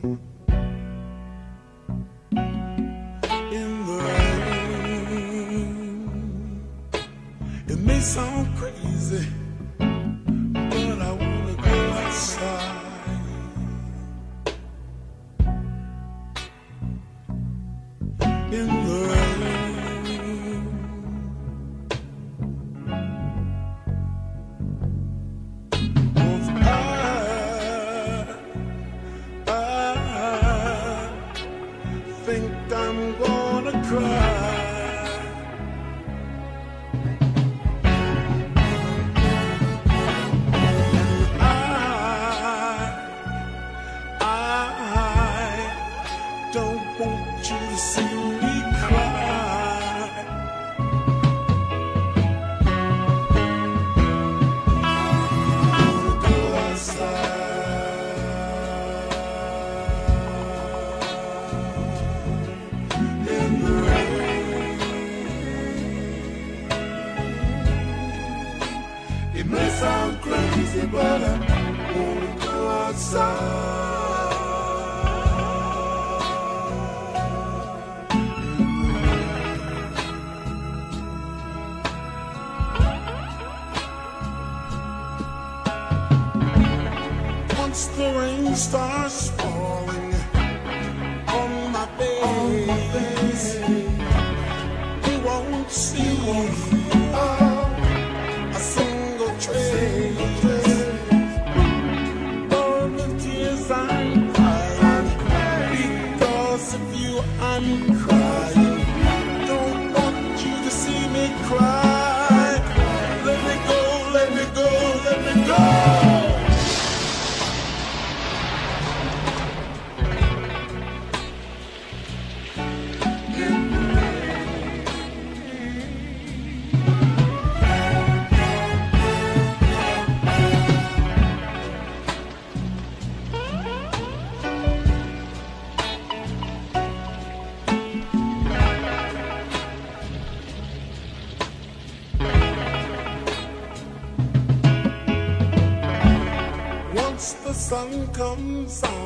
in the rain. It may sound crazy, but I wanna go outside in the rain. Think I'm gonna cry. I don't want you to see me cry. I wanna go outside in the rain. It may sound crazy, but I wanna go outside. Once the rain starts falling on my face, you won't see a single trace of the tears I'm crying. Because of you I'm crying. Don't want you to see me cry. Let me go, let me go, let me go. Once the sun comes out